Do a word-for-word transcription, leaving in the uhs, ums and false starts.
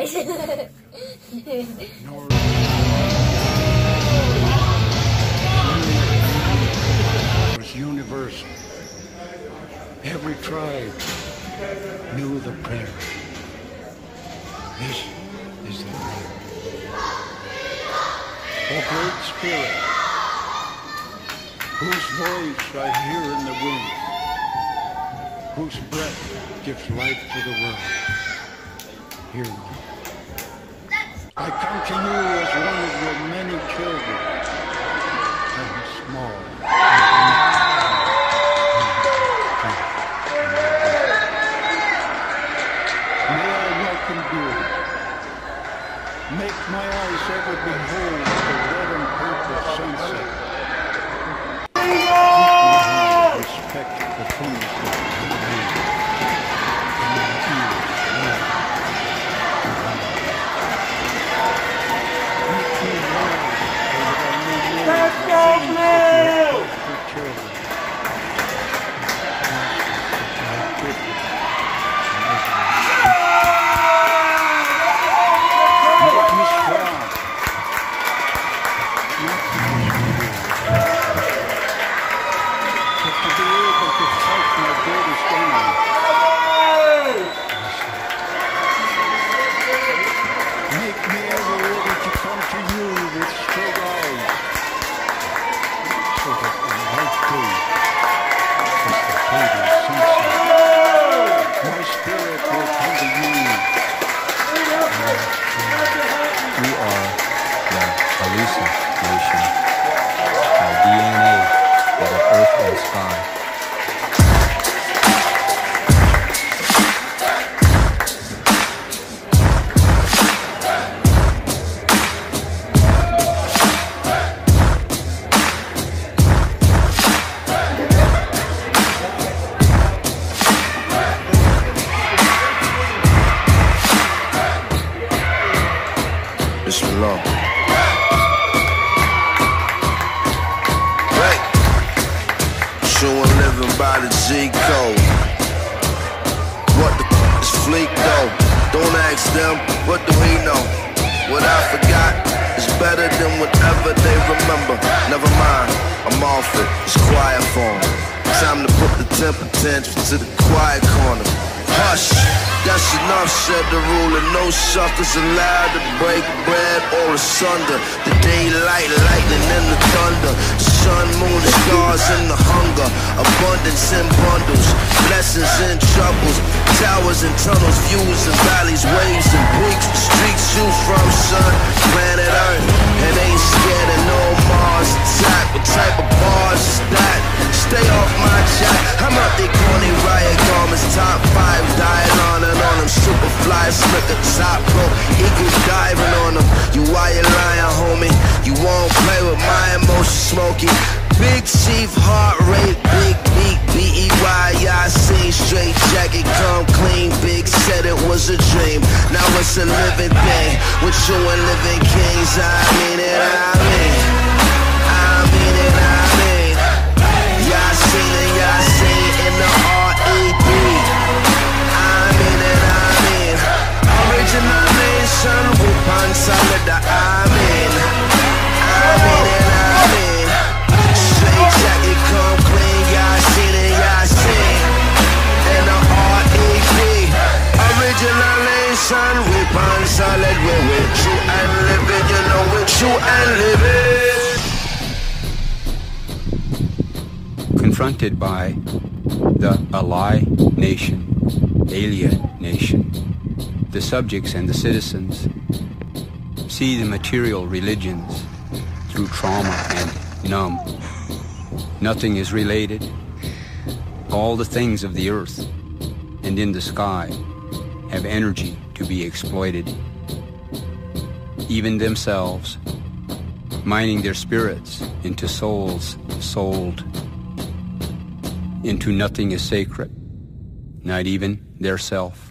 guys. It was universal. Every tribe knew the prayer. This is the prayer. O Great Spirit, whose voice I hear in the wind, whose breath gives life to the world, hear me. I come to you as one of your many children. I am small. May I welcome you. Make my eyes ever behold the red and purple sunset. Respect the things that you made. And my ears learn. Make me wise so that I may know the things that you have for children. Suckers allowed to break bread or asunder. The daylight, lightning and the thunder. The sun, moon, the stars and the hunger. Abundance in bundles, blessings and troubles. Towers and tunnels, views and valleys, waves and peaks. Streets you from, sun, planet Earth. And ain't scared of no Mars attack. What type of bars is that? Stay off my chat. I'm up the corny riot garments. Top five, dying on and on them. Superfly, slicker, top rope. Eagles diving on them. You why you lying, homie? You won't play with my emotions, Smokey. Big chief, heart rate, big beat, B E Y, I sing straight jacket, come clean, big said it was a dream, now it's a living thing, with you and living kings, I mean it, I mean, I mean it, I mean, y'all seen it, y'all seen in the R E D, I mean it, I mean, original nation, with on solid, I mean, I mean it, I mean, jacket come clean, y'all seen it, y'all seen. And the R E D, original nation, whip on solid, we're with you and living, you know with you and living. Confronted by the ally nation, alien nation, the subjects and the citizens see the material religions through trauma and numb. Nothing is related. All the things of the earth and in the sky have energy to be exploited. Even themselves, mining their spirits into souls sold. Into nothing is sacred, not even their self.